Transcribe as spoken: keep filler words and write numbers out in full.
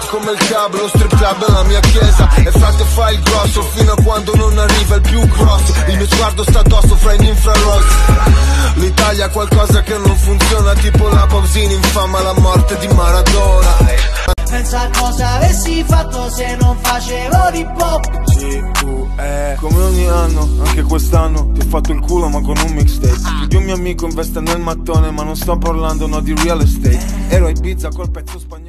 come il club, lo strip club è la mia chiesa. E frate fai il grosso fino a quando non arriva il più grosso. Il mio sguardo sta addosso fra gli infrarossi. L'Italia ha qualcosa che non funziona, tipo la Pausini infama la morte di Maradona. Pensa a cosa avessi fatto se non facevo di pop. Sì, tu, eh. Come ogni anno, anche quest'anno ti ho fatto il culo ma con un mixtape. Più di un mio amico investe nel mattone, ma non sto parlando no di real estate. Ero a Ibiza col pezzo spagnolo.